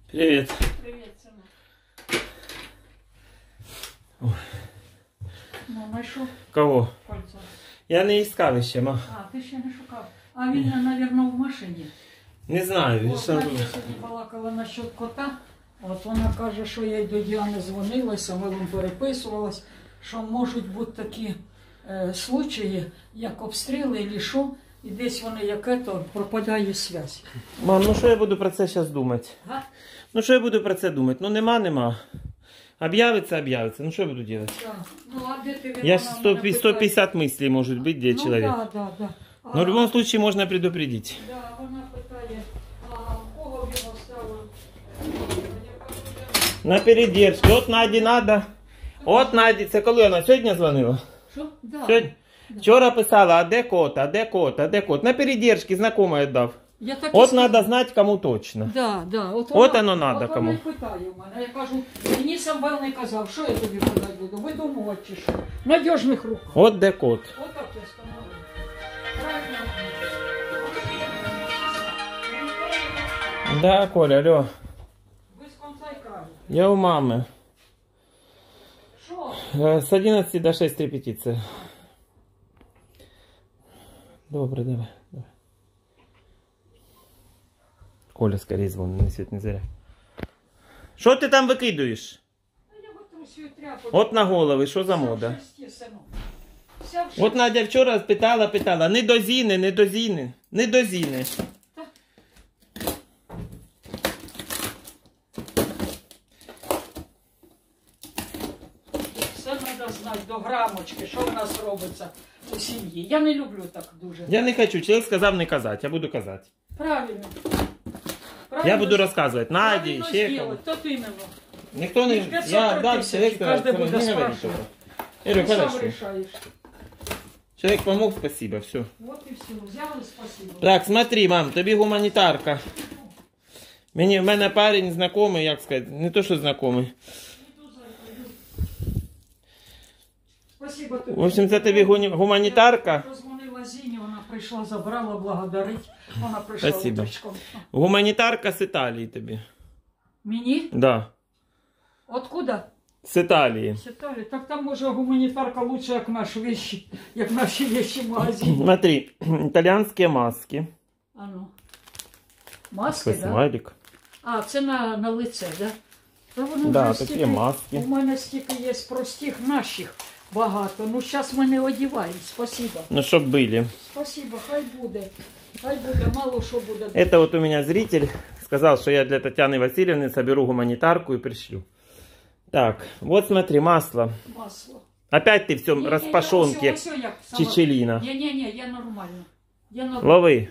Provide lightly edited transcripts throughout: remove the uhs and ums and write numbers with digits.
Привет. Привет, сынок. Ну, знайшов Кого? кольцо. Я не искав ще, ма. А, ти ще не шукав. А він, мабуть, в машині. Не знаю. От Надя сьогодні балакала насчет кота. От вона каже, що я й до Діани дзвонила, з Самилом переписувалась, що можуть бути такі случаї, як обстріли і що, і десь вони яке-то пропадає зв'язь. Мам, ну що я буду про це зараз думати? Га? Ну що я буду про це думати? Ну нема. Об'явиться. Ну що я буду робити? Да. Ну, а де ти, Я вона мене питає? 150 мыслей может быть, где Ну, человек. да. Но в любом случае можно предупредить. Да, вона питає, а кого він оставив? На передержку. От Наді надо. От Наді. Це коли вона? Сьогодні дзвонила? Що? Да. Сьогодні? Вчора писала, а де кот, а де кот, а де кот. На передержки знакомий дав. Я так От надо знати, кому точно. Да. От вона- оно надо от кому. вона і питає в мене. Я кажу, мені Самвел не казав, що я тобі казати буду, видумувати чи що. В надіжних руках. От де кот. Отак я встановила. Правильно. Да, Коля, алло. Без конца і краю. Я у мамы. Що? С 11 до 6 репетиция. Добре, давай. Коля, скорее звон, не свет не заря. Що ти там викидуєш? Ну, я витрусую тряпку. От на голови, що за мода? От Надя вчора питала, не до Зіни. Все треба знати до грамочки, що в нас робиться у сім'ї. Я не люблю так дуже. Я не хочу, чоловік сказав не казати, я буду казати. Правильно. Я буду розказувати Наді, Правильно ще кому. зробити. Тут іменно. Ніхто не... 500 Я дам тисяч, чоловік, кожен буде не говори спрашувати. тільки. Ірю, Ти сам хорошо. рішаєш. Человек помог, спасибо, все. Вот і все. Взяли, спасибо. Так, смотри, мам, тобі гуманітарка. В мене парень знайомий, як сказати, не то, що знайомий. Спасибо тобі. В общем, це тобі гуманітарка. Я позвонила Зіні, вона прийшла, забрала, благодарить. Вона прийшла Спасибо. утречком. Гуманітарка з Італії тобі. Мені? Да, Откуда? з Італії. Читали? Так там може гуманітарка лучше, як наші вещи в магазині. Смотри, італійські маски. А ну. Маски, так? Да? Смайлик. А, це на лице, да? Та воно Да, вже такі стільки- маски. У мене стільки є простих наших багато. Ну, зараз ми не одіваємо. Спасибо. Ну, щоб були. Спасибо, хай буде. Хай буде, мало що буде. Это вот у меня зритель сказал, что я для Татьяны Васильевны соберу гуманитарку и пришлю. Так, вот смотри, масло. Масло. Опять ты все Ні-ні, распашонки, ось як сама- чечелина. Ні, я нормально. Я нормально. Лови.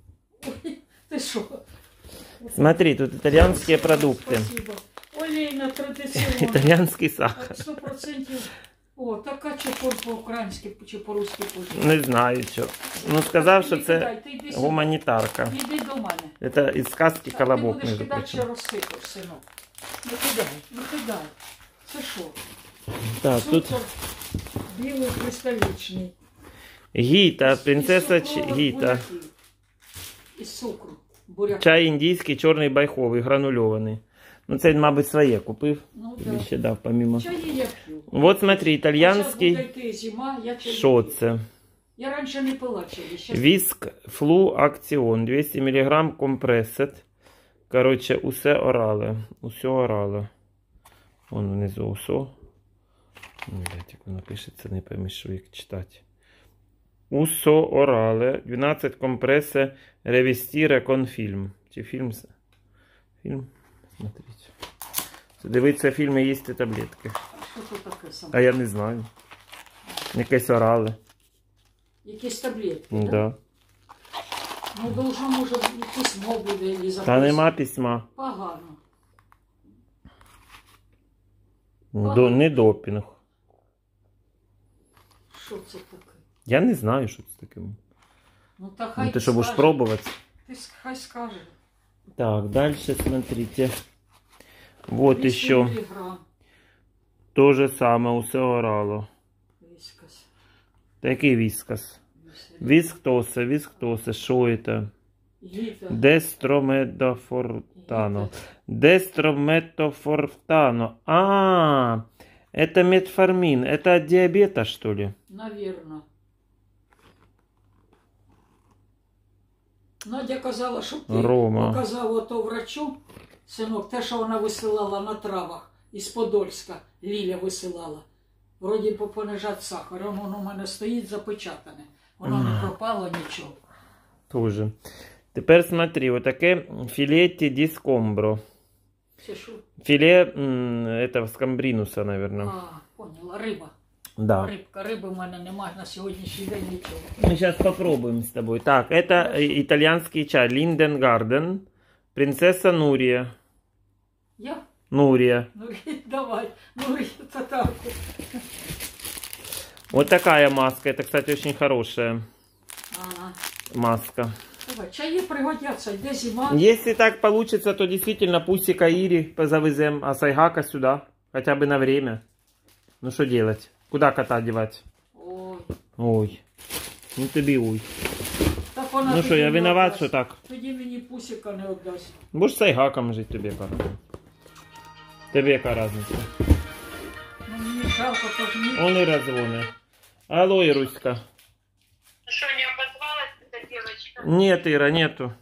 Ти що? Смотри, тут итальянские продукты. Спасибо. Олійна традиційна. Итальянский сахар. 100%. О, така чи по-українськи, чи по-русски пише. Не знаю, що. Ну, сказав, що Іди це кидай, ти йди сюди. гуманітарка. Іди до мене. Это из сказки Ти «Колобок», будеш между кидати, ще прочим. розсипеш, синок. Не кидай. Це що? Так, тут Цукор білий кристалічний. Гіта, принцеса Із цукрових Гіта. буряків. Із цукру. Буряк. Чай індійський, чорний байховий, гранульований. Ну, це він, мабуть, своє купив. Ну, Тобі да. ще дав, помимо. Чаї я п'ю. Вот смотри, Зараз буде італьянський. йти зима, я чаю Що п'ю. це? Я раніше не пила чаї. Щас... Віск Флу Акціон. 200 мг компресет. Коротше, усе орале. Усе орале. Вон внизу усо. Блять, як воно пишеться, не поймеш, як читати. Усо орале. 12 компресе ревестіре конфільм. Чи фільм? Фільм? Смотрите. Це дивиться фільми, їсти таблетки. Що це таке саме? А я не знаю. Якесь орале. Якісь таблетки, Да. да? Ну, должно, може, і письмо буде, і запис. Та нема письма. Погано. Не допінг. Що це таке? Я не знаю, що це таке. Ну, та хай Ну, ти що будеш скаже. пробувати? Хай скаже. Так, дальше смотрите. Вот 200 еще. міліграм. То же самое, усе орало. Вискас. Та який віскас? Вісктосе, що це? Гіта. Дестрометофортано. Дестрометофортано. А, это метформин. Это от диабета, что ли? Навірно. Надя казала, що ти показав ото врачу, синок, те, що вона висилала на травах із Подольська, Ліля висилала. Вроді понижати сахар, воно у мене стоїть запечатане. Воно не пропало нічого. Тоже. Теперь смотри, вот такое филетти ди скомбро. Це що? Филе этого скамбринуса, наверное. А, поняла, риба. Да. Риби в мене немає на сьогоднішній день нічого. Мы сейчас попробуем с тобой. Так, это итальянский чай. Линден-Гарден. Принцесса Нурия. Я? Нурия. Давай. Нурия татарку. Вот такая маска. Это, кстати, очень хорошая Ага. маска. Давай, чаї пригодяться, йде зима. Если так получится, то действительно Пусика Ири позавезем, а Сайгака сюда. Хотя бы на время. Ну что делать? Куда кота девать? Ой. Ой. Ну тобі ой. Так вона Ну що, я виноват, що так? Тоді мені Пусика не віддасть. Будеш з Сайгаком жити, тобі яка. Тобі яка разниця? Ну мені жалко, то ні. Он і розвони. Алло, Ируська. Что, не обозвалась эта девочка? Нет, Ира, нету.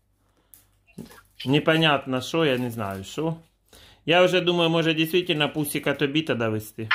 Непонятно, що, я не знаю, що. Я вже думаю, може дійсно Пусика тобі тоді вести.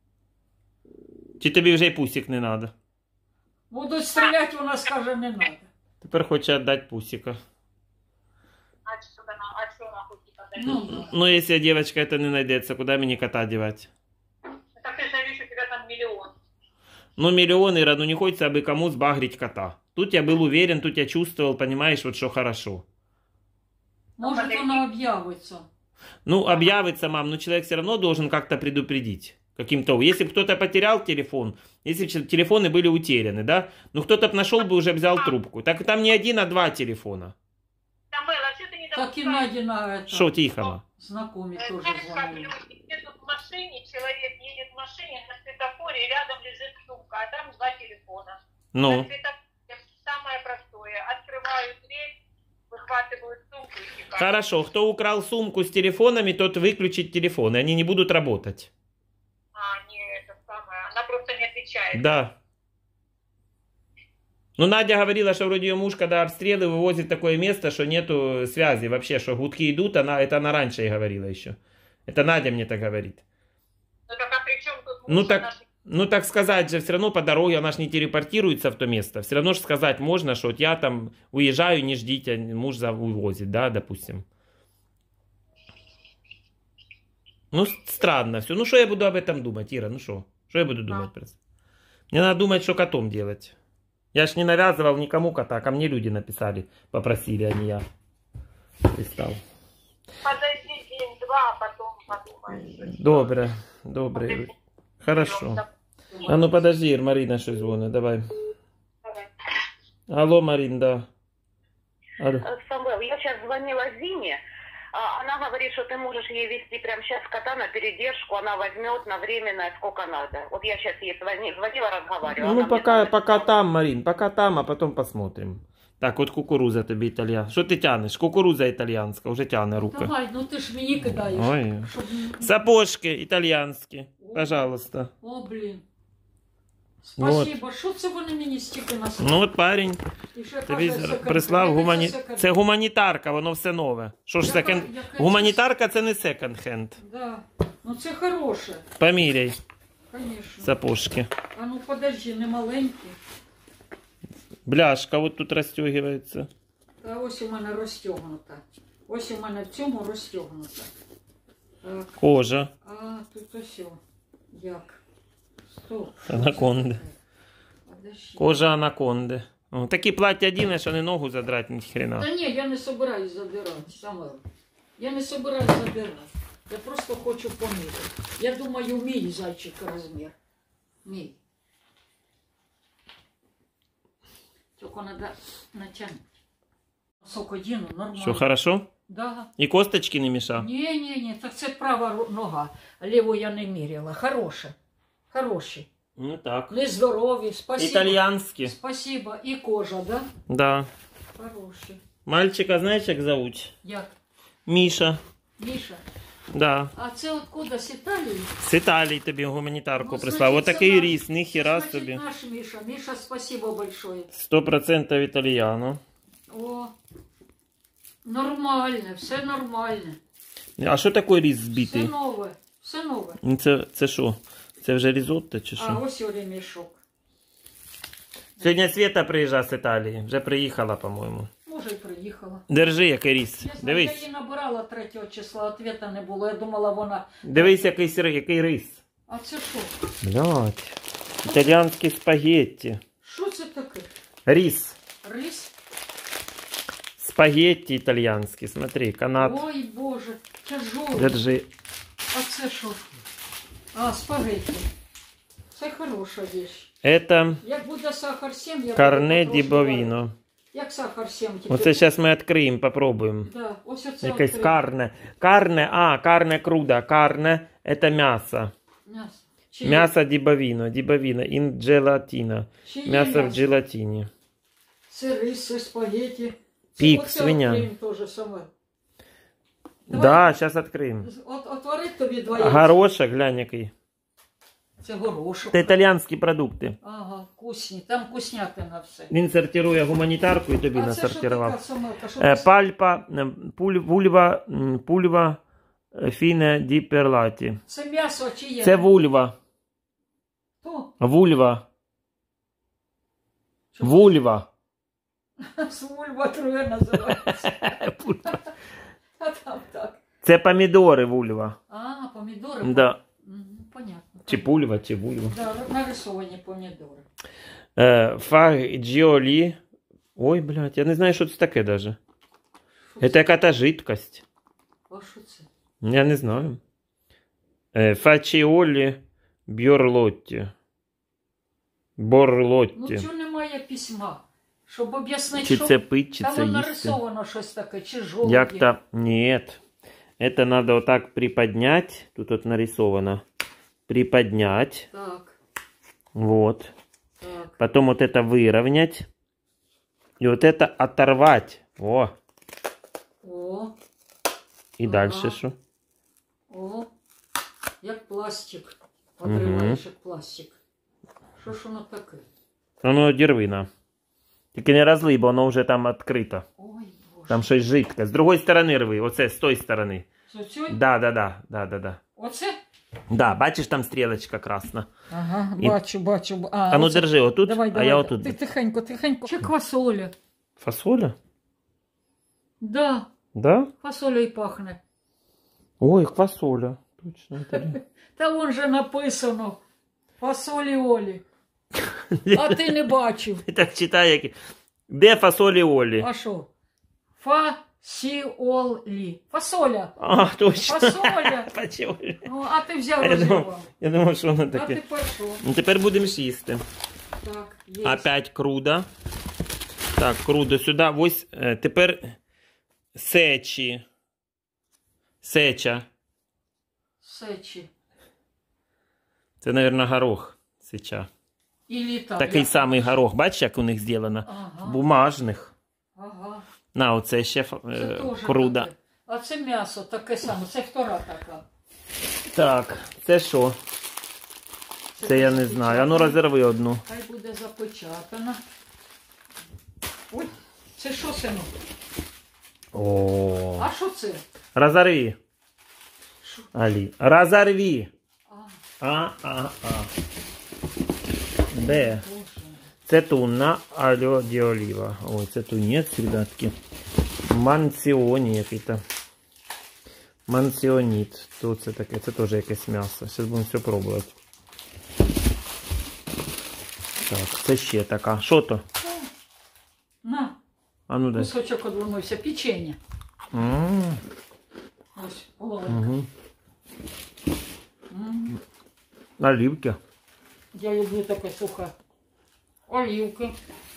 Чи тобі вже й Пусик не надо? Будуть стріляти, вона скаже, не треба. Тепер хоче віддати Пусика. А что она хочет отдать? Ну, Ну, если девочка это не найдется, куда мне кота девать? Так ты же видишь, у тебя там миллион. Ну, миллион, Ира, ну не хочется бы кому сбагрить кота. Тут я был уверен, тут я чувствовал, понимаешь, вот что хорошо. може вона об'явиться. Ну, объявится, мам, но человек все равно должен как-то предупредить. Каким-то. Если бы кто-то потерял телефон, если бы телефоны были утеряны, да, ну кто-то бы нашел бы уже взял трубку. Так там не один, а два телефона. Самвела, что ты не Так і допускаешь? Наді на это. Шо, тихо. Знакомі теж Знаешь, как дзвонили. люди, едут в машине, человек едет в машине, на светофоре, рядом лежит сумка, а там два телефона. На Ну, светофоре самое простое. Открывают дверь, выхватывают сумку и текают. хорошо, кто украл сумку с телефонами, тот выключит телефон, и они не будут работать. А, не, это самое, она просто не отвечает. Да. Ну, Надя говорила, что вроде ее муж, когда обстрелы, вывозит в такое место, что нету связи вообще, что гудки идут, это она раньше и говорила еще. Это Надя мне так говорит. Ну так а при чем тут Ну муж так, наш? ну так сказать же, все равно по дороге она ж не телепортируется в то место. Все равно же сказать можно, что вот я там уезжаю, не ждите, муж увозит, да, допустим. Ну, странно все. Ну, что я буду об этом думать, Ира, ну что? Что я буду думать? Мне надо думать, что котом делать. Я ж не навязывал никому кота, ко мне люди написали, попросили, а не я. Пристал. Подожди день-два, а потом подумаешь. Добре, добре. Хорошо. А ну подожди, Ир, Марина что звонит, давай. Давай. Алло, Марин, да. Алло. Самвел, я сейчас звонила Зине, она говорит, что ты можешь ей вести прямо сейчас кота на передержку, она возьмет на временное сколько надо. Вот я сейчас ей звонила, разговаривала. Ну, она мне там пока написала. там, Марин, пока там, а потом посмотрим. Так, от кукуруза тобі італійська. Що ти тянеш? Кукуруза італійська, вже тяне руки. Давай, ну ти ж мені кидаєш. Ой. Щоб... Сапожки італійські, пожалуйста. О, блін. Спасибо. Що це вони мені стільки насипали? Ну от парень І ще тобі каже, секонд. прислав Яке це секонд? Це гуманітарка, воно все нове. Що ж Яка- секонд... яке це- Гуманітарка це не секонд-хенд. Да. Ну це хороше, Поміряй звісно. сапожки. А ну подожди, не маленькі. Бляшка от тут розтягується. Та ось у мене розтягнута. Ось у мене в цьому розтягнута. Так. Кожа. А, тут ось. Як? Стоп. Анаконди. Подожди. Кожа анаконди. О, такі плаття одіне, що не ногу задрать, ні хрена. Та ні, я не собираюсь задирати, Самвел. Я не собираюсь задирати. Я просто хочу поміряти. Я думаю, мій зайчик розмір. Мій. Тільки треба натягнути. Сокодіну, нормально. Що, хорошо? Да. І косточки не мішав? Ні, так це права нога. Ліву я не міряла. Хороше. Хороші. Ну так. Нездорові, спасибо. Італійські. Спасибо. І кожа, да? Да. Хороші. Мальчика знаєш, як зовуть? Як? Міша. Міша. Да. А це откуда, з Італії? З Італії тобі гуманітарку Ну, прислав. значить, Отакий це ріс, ніхіра Значить, собі. наш Міша. Міша, спасибо большое. 100% італіано. О, нормально, все нормально. А що такий ріс Все збитий? нове, все нове. Ну, це що? Це вже різотто чи А що? ось і ремішок. Сьогодні Света приїжджає з Італії. Вже приїхала, по-моєму. Може, і приїхала. Держи, який ріс. Я знаю, я Дивись. її набирала 3 числа, ответа не було. Я думала, вона... Дивись, який рис. А це що? Блядь. Італіанські спагетті. Що це таке? Рис. Рис? Спагетті італіянські. Смотри, канат. Ой, Боже, тяжелий. Держи. А це що? А, спагетті. Це хороша річ. Это Як буде сахар 7, я карне буду ді потрошку бовіно. варити. Як сахар 7 тільки. Оце зараз ми відкриємо, попробуємо. Да, ось оце Якесь відкрию. карне. Карне круда. Карне – це м'ясо. М'ясо. Чи є? М'ясо ді бовіно. Ді бовіно. Ін джелатіно. Чи є М'ясо в джелатині. Це рис, це спагетті. Пік, Оце свиня. відкриємо теж саме. Да, зараз відкриємо. Отворить тобі 2 яйця. Горошок, глянь який. Це горошок. Це італійські продукти. Ага, вкусні. Там вкуснятина все. Він сортирує гуманітарку і тобі А це що така насортирував. самелка? Що це? Пальпа, вульва, фіне ді перлаті. Це м'ясо чи є? Це вульва. То? Вульва. Що? Вульва. Вульва трує називається. А там так. Це помідори вульва. А, помідори? Да. Мгм, понятно. Чи пульва, чи вульва. Да, нарисовані помідори. Фагіолі. Ой, блядь, я не знаю, що це таке даже. Що Це яка-то жидкость. А що це? Я не знаю. Фачіолі бьорлотті. Ну, Борлотті. чого немає письма? Щоб об'яснити, Чи що... це пить, чи Там це їсти. нарисовано щось таке, чи жовті. Як-то... Нет. Это надо вот так приподнять. Тут вот нарисовано. Приподнять. Так, Вот. так. Потом вот это выровнять. И вот это оторвать. О. О, И Ага. дальше что? о. Як пластик. Подриваєш, як пластик. Що ж воно таке? Ну, дервина. Тільки не розлий, бо воно вже там відкрито. Ой, Боже. Там щось жидке. З другої сторони рви. Оце, з тої сторони. З оцю? Да. Оце? Да, бачиш, там стрілочка красна. Ага, І- бачу. А ну оце. держи отут, Давай, а я отут. Ти тихенько. Чи квасоля? Фасоля? Да, Да? фасоля і пахне. Ой, квасоля. Точно. это- Та вон же написано. Фасолі Олі. А ти не бачив. Ти так читай, як... Де фасолі Олі? А що? Фасіолі. Фасоля. А, точно. Фасоля. Фасоля. Ну, а ти взяв Я думав, розірвав. я думав, що воно А таке. тепер що? Ну, тепер будемо ж їсти. Так, є. Опять круда. Так, круда сюди. Ось тепер сечі. Сеча. Сечі. Це, мабуть, горох. Сеча. І літа. Такий самий горох. Бачиш, як у них зроблено? Ага. Бумажних. Ага. На, оце ще Це теж круда. таке. А це м'ясо таке саме. Це втора така. Так, це що? Це я не знаю. А ну розірви одну. Хай буде запечатана. Ой, це що, синок? О. А що це? Розорви. Що? Алі. Розорви. А, Де? Боже. Це тунна альо ді оліва. Ой, це тунець, ребятки. Манціоні який-то. Манціоніт. То це таке, це теж якесь м'ясо. Зараз будемо все пробувати. Так, це ще така. Що то? На, А ну дай. кусочок одвернувся. Печення. Ось, половинка. Угу. М. Оливки. Я люблю таке сухе. Олівки.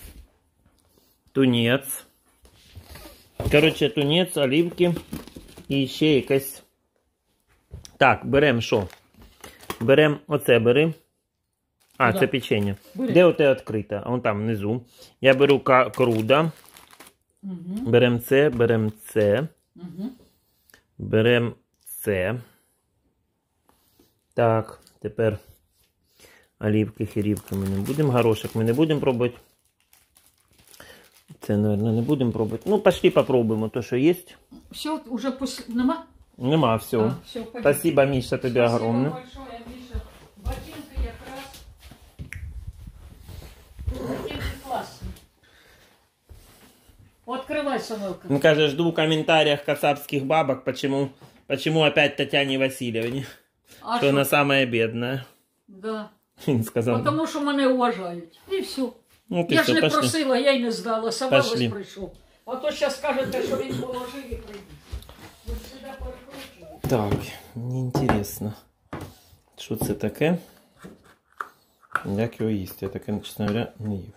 Тунець. Коротше, тунець, оливки. І ще якась. Так, беремо що? Беремо оце бери. А, Куда? це печення. Бери. Де оте відкрите? А вон там внизу. Я беру круда. Угу. Беремо це, беремо це. Угу. Беремо це. Так, тепер олівки, хірівки ми не будемо. Горошок ми не будемо пробувати. Це, мабуть, не будемо пробувати. Ну, пошли попробуємо то, що є. Все, уже нема? Нема, все. А, все, пойдем. Спасибо, Миша, тобі огромне. Спасибо большое, Миша. Ботинки якраз. Ботинки классные. Открывай, Самелка. Він каже, жду в комментариях кацапских бабок, почему опять Татьяне Васильевне, А что що? она самая бедная. Да. Він сказав. Тому що мене уважають. І все. Ну, ти Я все, ж не пошли. просила, я й не здала, сама ось Пошли. прийшов. А то зараз скажете, що він положив і прийде. Ви сюди перекручуєте. Так, мені інтересно, що це таке? Як його їсти? Я таке, чесно говоря, не їв.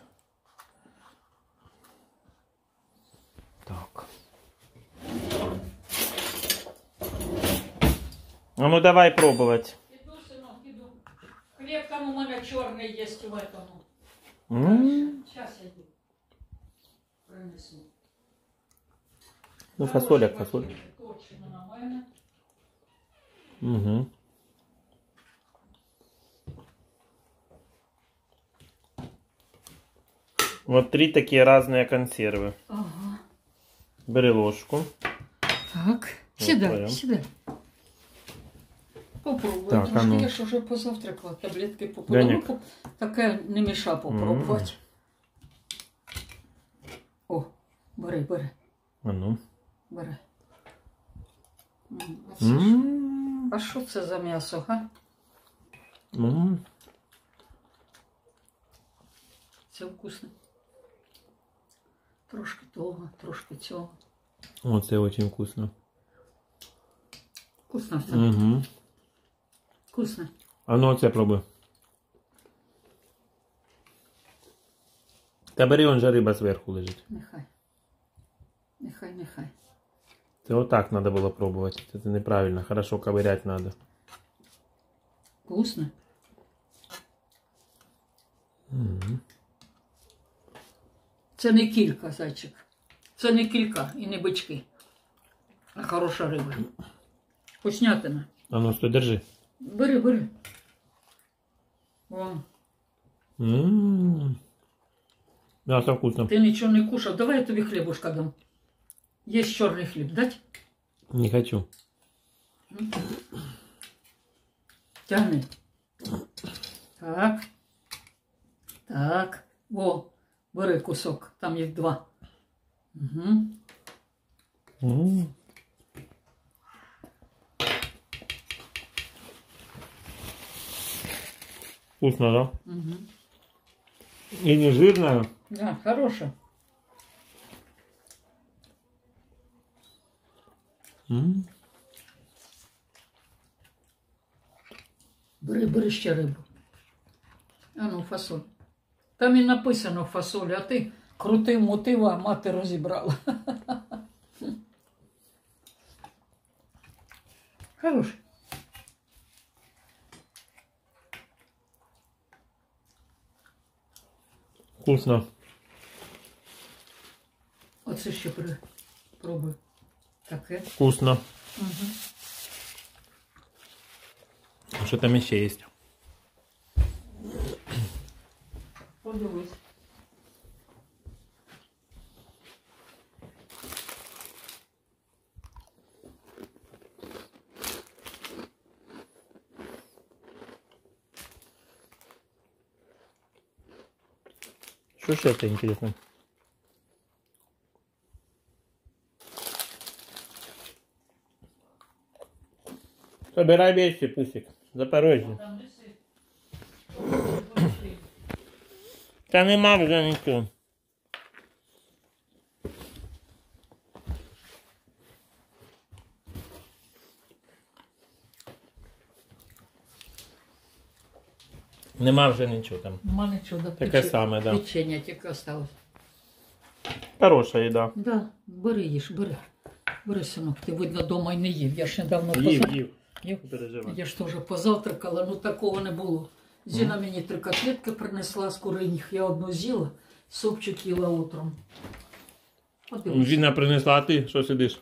Так. А ну давай пробувати. Іду, синок, іду. Хліб там у мене чорний є в этому. Зараз я йду. Принесу. Ну, фасоль як фасоль. Точно на мене. Угу. Вот 3 такие разные консервы. Ага. Бери ложку. Так, Вот сідай, прям. сідай. Попробуй. Так, Трошки а ну. я ж уже позавтракала, таблетки попила. Данік. Ну, таке не міша попробувати. О, бери, бери, А ну. бери. А це що? А що це за м'ясо, га? Це вкусно. Трошки того, трошки цього. Вот это очень вкусно. Вкусно все. Угу. Вкусно. А ну оце пробуй. Та бери, он же риба зверху лежить. Нехай. Нехай, нехай. Це отак треба було пробувати. Це неправильно. Хорошо ковырять треба. Вкусно. Угу. Це не кілька, зайчик. Це не кілька і не бички. А хороша риба. Вкуснятина. А ну стой, держи. Бери, бери. Вон. Мясо вкусно. Ти нічого не кушав. Давай я тобі хлібушка дам. Є чорний хліб, дать? Не хочу. Тягни. Так. Так. Во, бери кусок. Там їх 2. Угу. Вкусно, да? Угу. И не жирная. Да, хороша. Бери, бери ще рибу. А ну, фасоль. Там і написано фасоль, а ти крутив мотива, а мати розібрала. Хорош. Вкусно. Оце ще пробуй. Таке. Вкусно. Угу. Что там еще есть? Подивись. Что ж это интересно? Собирай вещи, Пусик. Запорожье. Там неси. Та нема вже нічого. Нема вже нічого там. Нема нічого до Таке саме, да. Печення тільки осталось. Хороша їда. Да, бери їж, бери. Бери, синок, ти, видно, дома й не їв. Я ж недавно Їв. Їв? Не переживай. Я ж теж позавтракала, ну такого не було. Зіна мені 3 котлетки принесла з куриніх, я одну з'їла, супчик їла утром. Подивись. Зіна принесла, а ти що сидиш?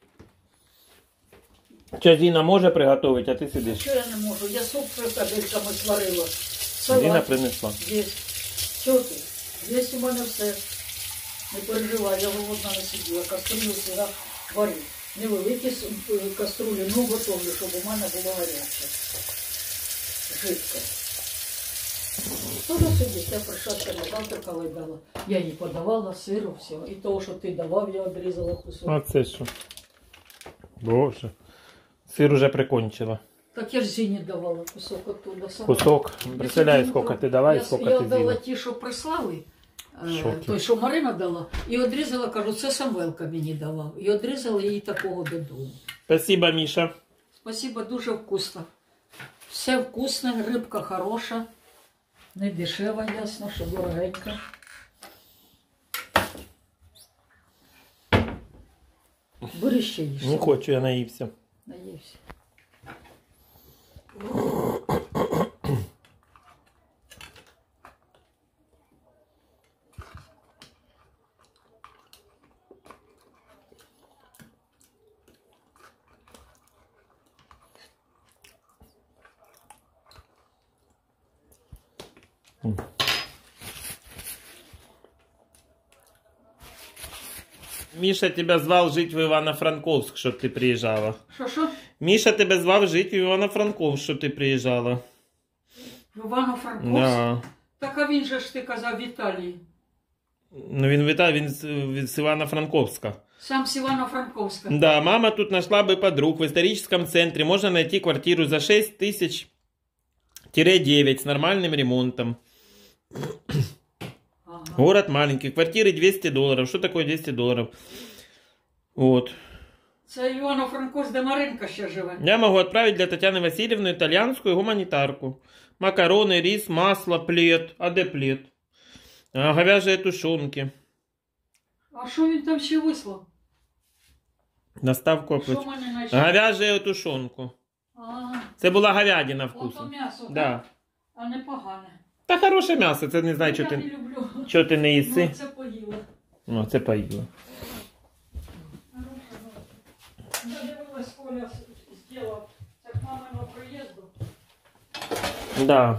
Чи Зіна може приготувати, а ти сидиш? Що я не можу? Я суп фрикадельками сварила. Зіна Салат принесла. є. Що ти? Є у мене все. Не переживай, я голодна не сиділа. Каструлю сюди варю. Невеликі каструлі, ну готовлю, щоб у мене було гаряче. Жидке. Тоже сидить, я прийшла ще на завтракала і дала. Я їй подавала сиру, все. І того, що ти давав, я відрізала кусок. А це що? Боже. Сир уже прикончила. Так я ж Зіні давала кусок оттуда. Сама. Кусок. Представляю, скільки ти дала і скільки Я ти дала з'їла. ті, що прислали. Шокі. Той, що Марина дала, і одрізала, кажу, це Самвелка мені давав. І одрізала їй такого додому. Спасибо, Міша. Спасибо, дуже вкусно. Все вкусне, рибка хороша, не дешева, ясно, що дорогенька. Бери ще їж. Не хочу, я наївся. Наївся. Міша тебе звав жити в Івано-Франковськ, щоб ти приїжджала. Що? Міша тебе звав жити в Івано-Франковськ, щоб ти приїжджала. В Івано-Франковськ? Да. Так а він же ж ти казав в Італії. Ну він вітає, він з Івано-Франковська. Сам з Івано-Франковська. Да, мама тут нашла бы подруг. В историческом центре можно найти квартиру за 6000-9 с нормальным ремонтом. Ага. Город маленький. Квартиры $200. Что такое $200? Вот. Це Івано-Франковськ, де Маринка ще живе. Я могу отправить для Татьяны Васильевны итальянскую гуманитарку. Макароны, рис, масло, плед. А где плед? Говяжьи тушенки. А що він там ще вислав? Доставку Що оплачу. мене знайшов? Говяжью тушенку. Ага. Це була говядина Ото вкусу. м'ясо, Да. так? А не погане. Та хороше м'ясо, це не знаю, Я що не ти, люблю. що ти не їси. Ну, це поїла. Ну, це поїла. Я дивилась, Коля зробив це к маминого приїзду. Да.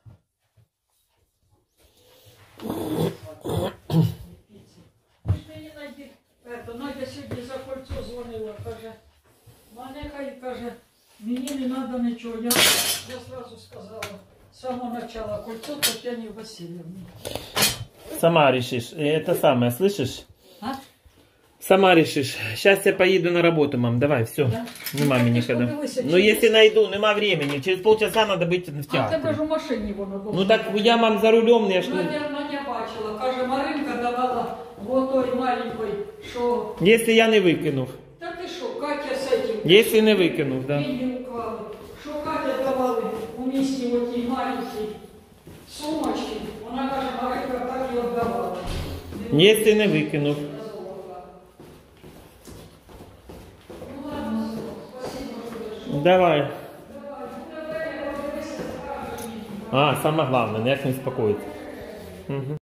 Мені Надя сьогодні за кольцо дзвонила, каже, мене хай, каже, мені не треба нічого. Я сразу сказала, з самого начала кольцо Тетяні Васильівні. Сама решишь. Это самое, слышишь? А? Сама решишь. Сейчас я поеду на работу, мам. Давай, все. Да? Нема Ну, мені так ти когда. подивися, Ну, чи если є? найду, нема времени. Через полчаса надо быть в А в тебе театре. ж у машині воно було. Ну так я, мам, за рулем, я ж не... Надя бачила, каже, Маринка давала в той маленькой, що... Если я не викинув. Та ти що, Катя з этим... Если не викинув, да. Деньги уклали. Що Катя давали у місті в отій маленькій сумочці, вона каже, Маринка так і віддавала. Если не викинув. Давай. А, самое главное, як не успокоїть. Угу.